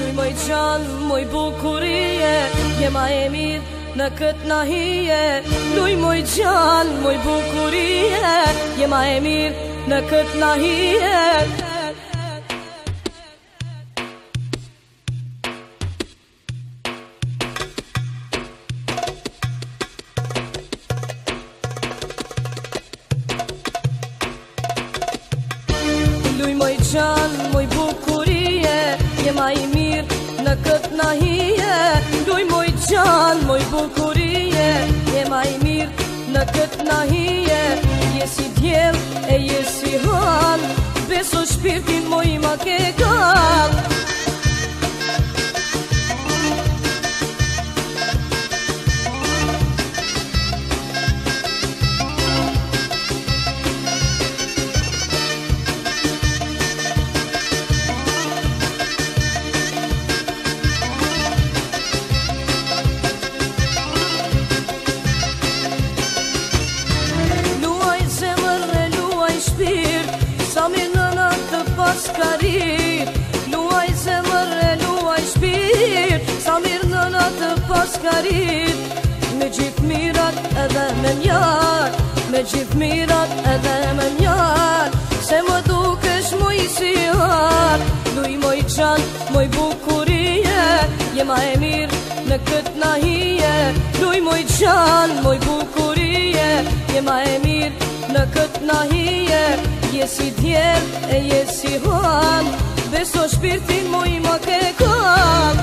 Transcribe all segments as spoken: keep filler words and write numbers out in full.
Luj moj gjan, moj bukurie, je ma e mirë në këtë nahije. Luj moj gjan, moj bukurie, je ma e mirë në këtë nahije. Luj moj gjan, moj bukurie, je ma i mirë në këtë nahije. Luj moj gjan, moj bukurie, je ma i mirë në këtë nahije. Je si djel e je si han, beso shpirtin moj ma ke kall. Sa mirë në natë paskarit, luaj zemër e luaj shpirt. Sa mirë në natë paskarit, me gjithë mirat edhe me njarë, me gjithë mirat edhe me njarë. Se më dukesh muj si harë, luj moj gjan, moj bukurie, je ma e mirë në këtë nahije. Luj moj gjan, moj bukurie, je ma e mirë në këtë nahije. Je si djel e je si han, beso shpirtin moj ma ke kall.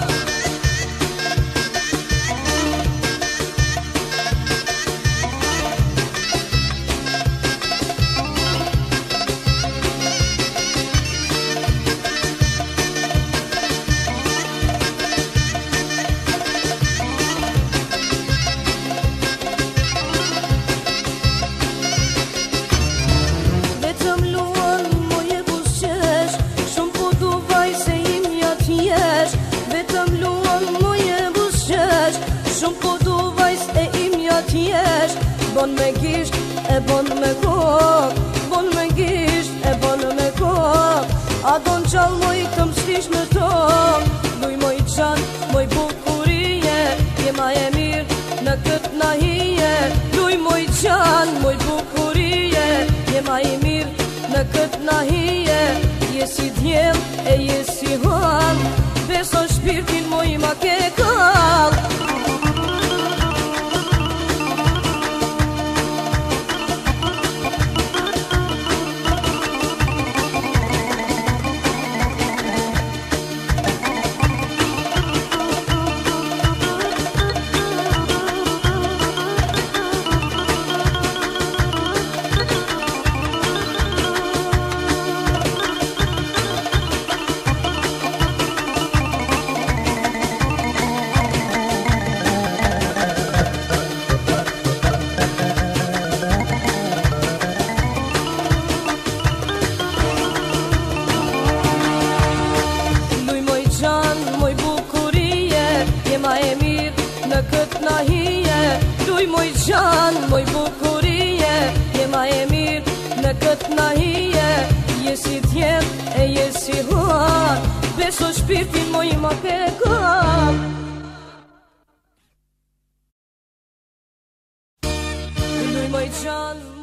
Bon me gisht e bon me kok, bon me gisht e bon me kok. A don qal moj të mshtish me tok. Luj moj gjan, moj bukurie, je ma e mirë në këtë nahije. Luj moj gjan, moj bukurie, je ma e mirë në këtë nahije. Je si djel e je si han, beso shpirtin moj ma ke kall. Luj moj gjan, moj bukurie, je ma e mirë në këtë nahije. Je si djel e je si han, beso shpirtin moj ma ke kall. Luj moj gjan.